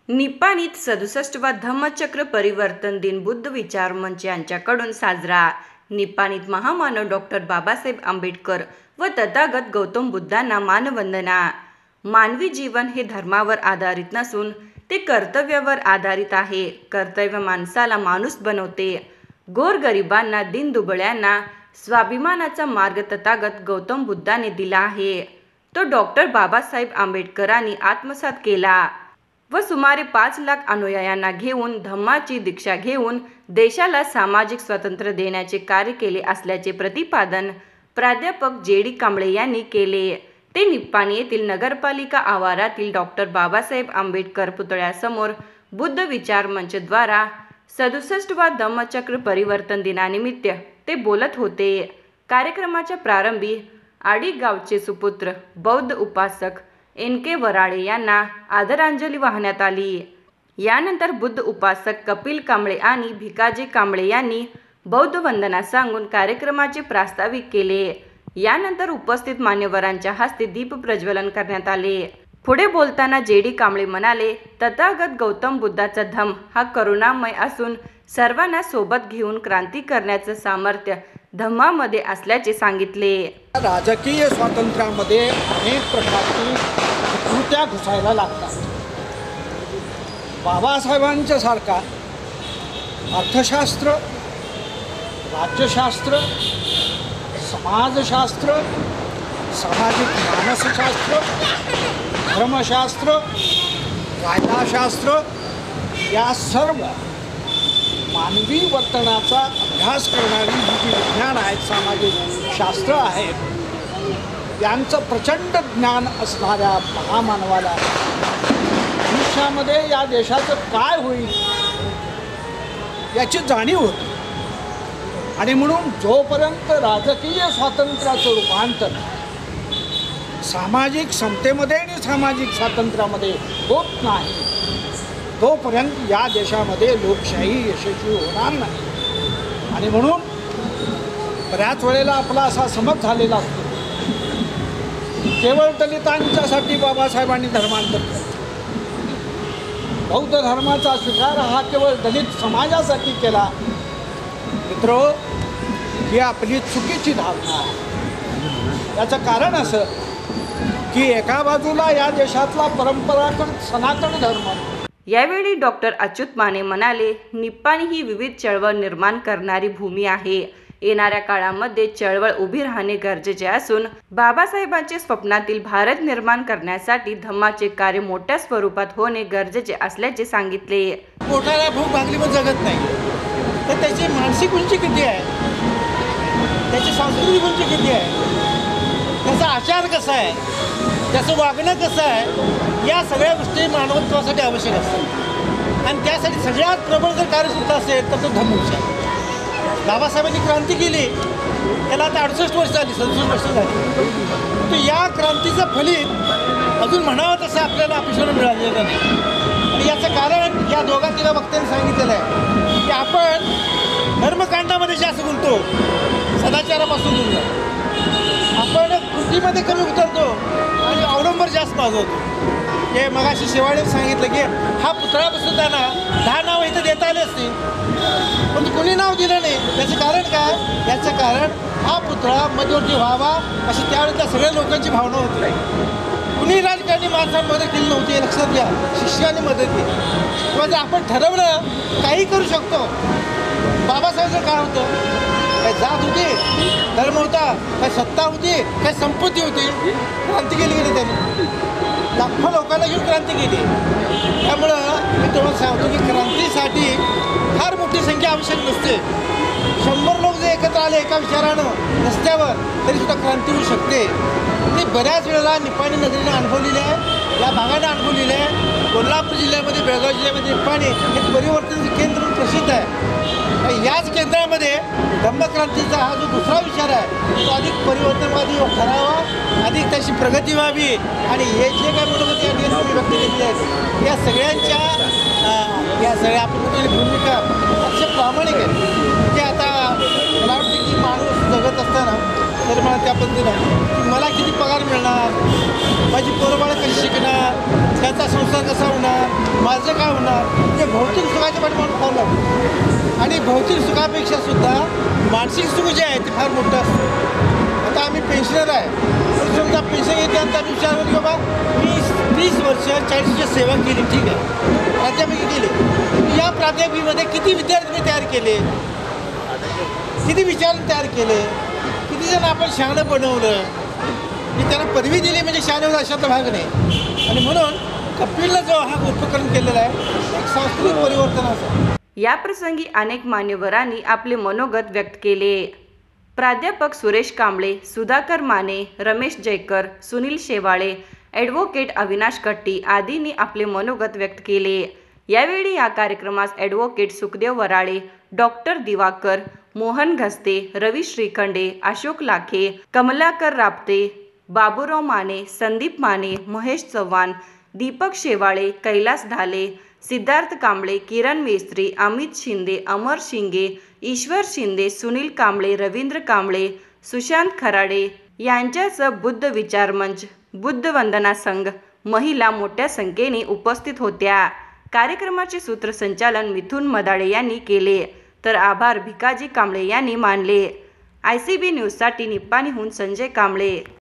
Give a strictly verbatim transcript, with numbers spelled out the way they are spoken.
निपाणीत सदुसष्टवा धम्मचक्र परिवर्तन दिन बुद्ध विचार मंच यांच्याकडून साजरा। निपाणीत महामानव डॉक्टर बाबासाहेब आंबेडकर व तथागत गौतम बुद्धांना मानवंदना। मानवी जीवन हे धर्मावर आधारित नसून ते कर्तव्यावर आधारित आहे। कर्तव्य माणसाला माणूस बनवते। गोरगरिबांना, दीनदुबळ्यांना स्वाभिमानाचा मार्ग तथागत गौतम बुद्धाने दिला आहे। तो डॉक्टर बाबासाहेब आंबेडकरांनी आत्मसात केला व सुमारे पाच लाख अनुयायांना घेऊन धम्माची दीक्षा घेऊन देशाला सामाजिक स्वातंत्र्य देण्याचे कार्य केले असल्याचे प्रतिपादन प्राध्यापक जे डी कांबळे यांनी केले। ते निपाणी येथील नगरपालिका आवारातील डॉक्टर बाबासाहेब आंबेडकर पुतळ्यासमोर बुद्ध विचार मंचद्वारा सदुसष्टवा धम्मचक्र परिवर्तन दिनानिमित्त ते बोलत होते। कार्यक्रमाच्या प्रारंभी आडी गावचे सुपुत्र बौद्ध उपासक एन के वराळे यांना आदरांजली वाहण्यात आली। यानंतर बुद्ध उपासक कपिल कांबळे आणि भिकाजी कांबळे यांनी बौद्ध वंदना सांगून कार्यक्रमाचे प्रास्ताविक केले। यानंतर उपस्थित मान्यवरांच्या हस्ते दीप प्रज्वलन करण्यात आले। पुढे बोलताना जे डी कांबळे म्हणाले, तथागत गौतम बुद्धाचा धम्म हा करुणामय असून सर्वांना सोबत घेऊन क्रांती करण्याचं सामर्थ्य धम्मामध्ये असल्याचे सांगितले। राजकीय स्वातंत्र्यामध्ये अनेक प्रकारची कृत्या घुसायला लागतात। बाबासाहेबांच्या सारखा अर्थशास्त्र, राज्यशास्त्र, समाजशास्त्र, सामाजिक मानसशास्त्र, धर्मशास्त्र, कायदाशास्त्र या सर्व मानवी वर्तनाचा अभ्यास करणारी ही जी विज्ञान आहेत, सामाजिक शास्त्र आहेत, यांचं प्रचंड ज्ञान असणाऱ्या महामानवाला भविष्यामध्ये या देशाचं काय होईल याची जाणीव होती। आणि म्हणून जोपर्यंत राजकीय स्वातंत्र्याचं रूपांतर सामाजिक समतेमध्ये आणि सामाजिक स्वातंत्र्यामध्ये होत नाही, तोपर्यंत या देशामध्ये लोकशाही यशस्वी होणार नाही। आणि म्हणून बऱ्याच वेळेला आपला असा समज झालेला असतो, केवळ दलितांच्यासाठी बाबासाहेबांनी धर्मांतर केलं, बौद्ध धर्माचा स्वीकार हा केवळ दलित समाजासाठी केला। मित्रो, ही आपली चुकीची धारणा आहे। याचं कारण असं की एका बाजूला या देशातला परंपरागत सनातन धर्म। यावेळी डॉक्टर अच्युत माने म्हणाले, निपाणी ही विविध चळवळ निर्माण करणारी भूमी आहे। येणाऱ्या काळामध्ये चळवळ उभी राहणे गरजेचे असून बाबासाहेबांचे स्वप्नातील भारत निर्माण करण्यासाठी धम्माचे कार्य मोठ्या स्वरूपात होणे गरजेचे असल्याचे सांगितले। पोटाला भूक भागली पण जगत नाही, तर त्याची मानसिक उंची किती आहे, त्याची सांस्कृतिक उंची किती आहे, त्याचा आचार कसा आहे, त्याचं वागणं कसं आहे, या सगळ्या गोष्टी मानवत्वासाठी आवश्यक असतात। आणि त्यासाठी सगळ्यात प्रबळ जर कार्यसूत्र असेल तर तो धम्मविचार आहे। बाबासाहेबांनी क्रांती केली, त्याला आता अडुसष्ट वर्ष झाली, सदुसष्ट वर्ष झाली, तर या क्रांतीचं फलित अजून म्हणावं तसं आपल्याला अपेक्षेनं मिळालेलं नाही। आणि याचं कारण या दोघा तिघा वक्त्यांनी सांगितलेलं आहे की आपण धर्मकांडामध्ये जास्त बोलतो, सदाचारापासून दूर जातो, आपण कृतीमध्ये कमी उतरतो आणि अवलंबर जास्त माजवतो। हे मगाशी शेवाळे सांगितलं की हा पुतळा बसवताना दहा नावं इथं देता आले असतील, पण कोणी नाव दिलं नाही। याचं कारण काय? याचं कारण हा पुतळा मध्यवर्ती व्हावा अशी त्यावेळेला सगळ्या लोकांची भावना होती। कुणी राजकारणी माणसांनी मदत केली नव्हती, हे लक्षात घ्या। शिष्याने मदत केली किंवा जर आपण ठरवलं काही करू शकतो। बाबासाहेबांचं काय होतं? काय जात होती, धर्म होता, काय सत्ता होती, काय संपत्ती होती, क्रांती केली गेली त्यांनी, लाखो लोकांना घेऊन क्रांती केली। त्यामुळं मी तुम्हाला सांगतो की क्रांतीसाठी फार मोठी संख्या आवश्यक नसते। शंभर लोक जे एकत्र आले एका विचारानं रस्त्यावर तरीसुद्धा क्रांती होऊ शकते। ते बऱ्याच वेळेला निपाणी नगरीने अनुभवलेले आहे, या भागाने अनुभवलेले आहे। कोल्हापूर जिल्ह्यामध्ये, बेळगाव जिल्ह्यामध्ये निपाणी हे परिवर्तनाचं केंद्र म्हणून प्रसिद्ध आहे। याच केंद्रामध्ये धम्मक्रांतीचा हा जो दुसरा विचार आहे तो अधिक परिवर्तनवादी ठरावा, अधिक त्याची प्रगती व्हावी। आणि हे जे काय म्हणत या ठिकाणी व्यक्त केलेली आहेत, या सगळ्यांच्या या सगळ्या आपण भूमिका अतिशय प्रामाणिक आहे। की आता मला वाटतं की माणूस जगत असताना तर मला त्या पद्धतीनं की मला किती पगार मिळणार, माझी पोरबाळं कशी शिकणार, त्याचा संसार कसा होणार, माझं काय होणार म्हणजे भौतिक सुखाच्या पाठीमागे पावलं आणि भौतिक सुखापेक्षा सुद्धा मानसिक सुख जे आहे ते फार मोठं असतं. आता आम्ही पेन्शनर आहे तर समजा पेन्शन घेतल्यानंतर आम्ही विचार की बाबा मी तीस वर्ष चाळीस वर्ष सेवा केली, ठीक आहे, प्राध्यापकी केली. या प्राध्यापकीमध्ये किती विद्यार्थी मी तयार केले, किती विचार तयार केले, किती जण आपण शहाणं बनवलं, मी त्यांना पदवी दिली म्हणजे शहाणे होतं अशातला भाग नाही. आणि म्हणून कपिलनं जो हा उपक्रम केलेला आहे एक सांस्कृतिक परिवर्तनाचा. या प्रसंगी अनेक मान्यवरांनी आपले मनोगत व्यक्त केले. प्राध्यापक सुरेश कांबळे, सुधाकर माने, रमेश जयकर, सुनील शेवाळे, ॲडव्होकेट अविनाश कट्टी आदींनी आपले मनोगत व्यक्त केले. यावेळी या कार्यक्रमास ॲडव्होकेट सुखदेव वराळे, डॉक्टर दिवाकर, मोहन घस्ते, रवी श्रीखंडे, अशोक लाखे, कमलाकर रापते, बाबूराव माने, संदीप माने, महेश चव्हाण, दीपक शेवाळे, कैलास ढाले, सिद्धार्थ कांबळे, किरण मेस्त्री, अमित शिंदे, अमर शिंगे, ईश्वर शिंदे, सुनील कांबळे, रवींद्र कांबळे, सुशांत खराडे यांच्यासह बुद्ध विचार मंच, बुद्ध वंदना संघ महिला मोठ्या संख्येने उपस्थित होत्या. कार्यक्रमाचे सूत्रसंचालन मिथुन मदाळे यांनी केले तर आभार भिकाजी कांबळे यांनी मानले. आय सी बी न्यूजसाठी निप्पाणीहून संजय कांबळे.